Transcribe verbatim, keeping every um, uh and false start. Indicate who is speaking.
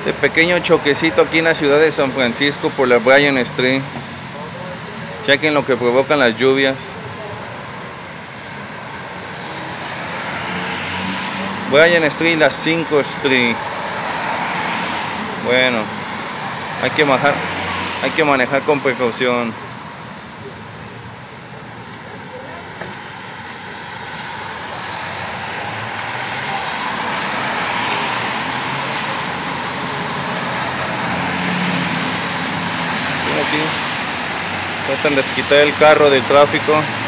Speaker 1: Este pequeño choquecito aquí en la ciudad de San Francisco por la Bryan Street. Chequen lo que provocan las lluvias. Bryan Street, la cinco Street. Bueno, hay que manejar, hay que manejar con precaución. Aquí tratan de quitar el carro del tráfico.